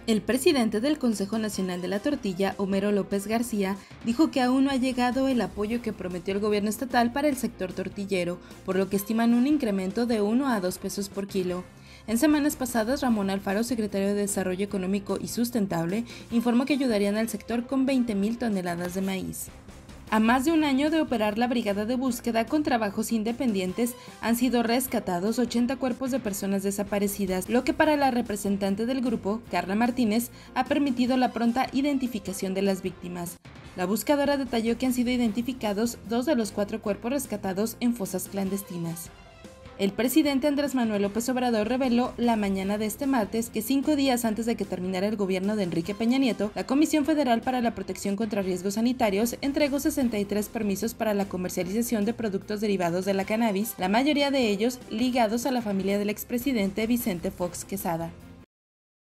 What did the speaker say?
El presidente del Consejo Nacional de la Tortilla, Homero López García, dijo que aún no ha llegado el apoyo que prometió el gobierno estatal para el sector tortillero, por lo que estiman un incremento de 1 a 2 pesos por kilo. En semanas pasadas, Ramón Alfaro, secretario de Desarrollo Económico y Sustentable, informó que ayudarían al sector con 20,000 toneladas de maíz. A más de un año de operar la brigada de búsqueda con trabajos independientes, han sido rescatados 80 cuerpos de personas desaparecidas, lo que para la representante del grupo, Carla Martínez, ha permitido la pronta identificación de las víctimas. La buscadora detalló que han sido identificados 2 de los 4 cuerpos rescatados en fosas clandestinas. El presidente Andrés Manuel López Obrador reveló la mañana de este martes que 5 días antes de que terminara el gobierno de Enrique Peña Nieto, la Comisión Federal para la Protección contra Riesgos Sanitarios entregó 63 permisos para la comercialización de productos derivados de la cannabis, la mayoría de ellos ligados a la familia del expresidente Vicente Fox Quesada.